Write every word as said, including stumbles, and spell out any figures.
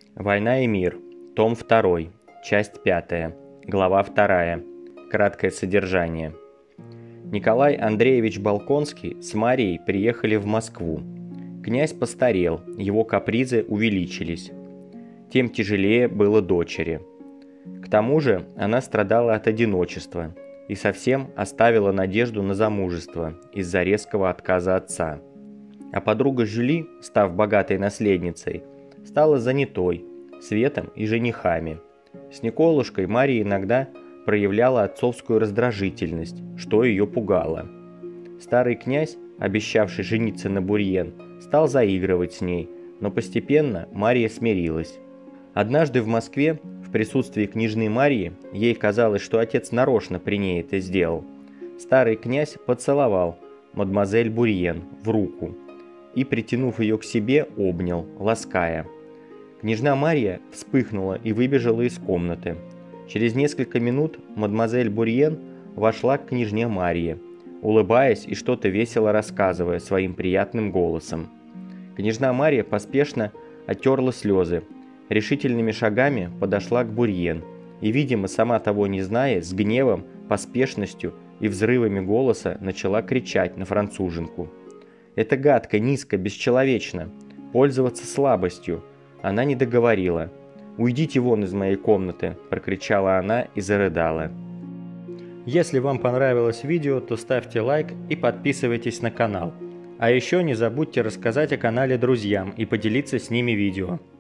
Война и мир. Том второй. Часть пятая. Глава вторая. Краткое содержание. Николай Андреевич Болконский с Марией приехали в Москву. Князь постарел, его капризы увеличились. Тем тяжелее было дочери. К тому же она страдала от одиночества и совсем оставила надежду на замужество из-за резкого отказа отца. А подруга Жюли, став богатой наследницей, стала занятой, светом и женихами. С Николушкой Мария иногда проявляла отцовскую раздражительность, что ее пугало. Старый князь, обещавший жениться на Бурьен, стал заигрывать с ней, но постепенно Мария смирилась. Однажды в Москве, в присутствии княжны Марии, ей казалось, что отец нарочно при ней это сделал. Старый князь поцеловал мадемуазель Бурьен в руку и, притянув ее к себе, обнял, лаская. Княжна Мария вспыхнула и выбежала из комнаты. Через несколько минут мадемуазель Бурьен вошла к княжне Марии, улыбаясь и что-то весело рассказывая своим приятным голосом. Княжна Мария поспешно оттерла слезы, решительными шагами подошла к Бурьен и, видимо, сама того не зная, с гневом, поспешностью и взрывами голоса начала кричать на француженку. «Это гадко, низко, бесчеловечно. Пользоваться слабостью». Она не договорила. «Уйдите вон из моей комнаты», – прокричала она и зарыдала. Если вам понравилось видео, то ставьте лайк и подписывайтесь на канал. А еще не забудьте рассказать о канале друзьям и поделиться с ними видео.